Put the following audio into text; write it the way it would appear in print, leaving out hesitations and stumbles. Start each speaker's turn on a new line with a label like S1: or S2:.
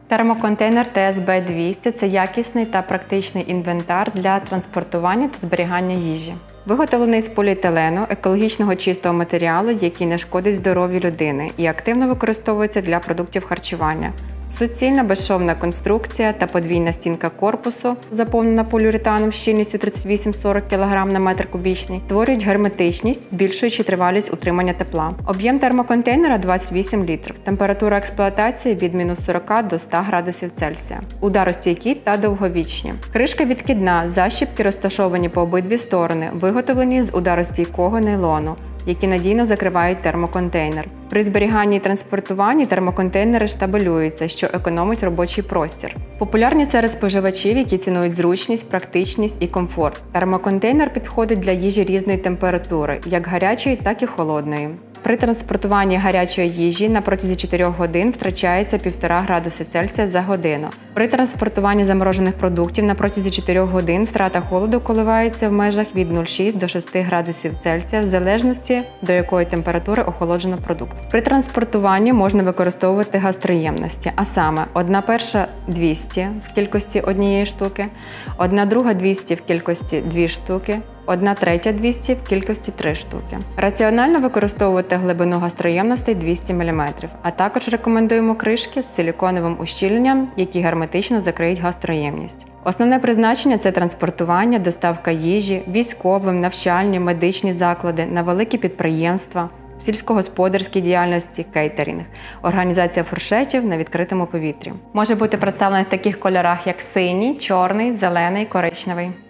S1: Термоконтейнер ТСБ-200 – це якісний та практичний інвентар для транспортування та зберігання їжі. Виготовлений з поліетилену, екологічного чистого матеріалу, який не шкодить здоров'ю людини і активно використовується для продуктів харчування. Суцільна безшовна конструкція та подвійна стінка корпусу, заповнена поліуретаном щільністю 38-40 кг на метр кубічний, створюють герметичність, збільшуючи тривалість утримання тепла. Об'єм термоконтейнера – 28 літрів. Температура експлуатації від мінус 40 до 100 градусів Цельсія. Ударостійкі та довговічні. Кришка відкидна, защіпки розташовані по обидві сторони, виготовлені з ударостійкого нейлону, які надійно закривають термоконтейнер. При зберіганні і транспортуванні термоконтейнери штабелюються, що економить робочий простір. Популярні серед споживачів, які цінують зручність, практичність і комфорт. Термоконтейнер підходить для їжі різної температури, як гарячої, так і холодної. При транспортуванні гарячої їжі на протязі 4 годин втрачається 1,5 градуси Цельсія за годину. При транспортуванні заморожених продуктів на протязі 4 годин втрата холоду коливається в межах від 0,6 до 6 градусів Цельсія в залежності, до якої температури охолоджено продукт. При транспортуванні можна використовувати гастроємності, а саме 1/1 – 200 в кількості 1 штуки, 1/2 – 200 в кількості 2 штуки, 1/3 – 200 в кількості 3 штуки. Раціонально використовувати глибину гастроємностей 200 мм, а також рекомендуємо кришки з силіконовим ущільненням, які герметично закриють гастроємність. Основне призначення – це транспортування, доставка їжі, військовим, навчальні, медичні заклади, на великі підприємства, в сільськогосподарській діяльності, кейтерінг, організація фуршетів на відкритому повітрі. Може бути представлений в таких кольорах, як синій, чорний, зелений, коричневий.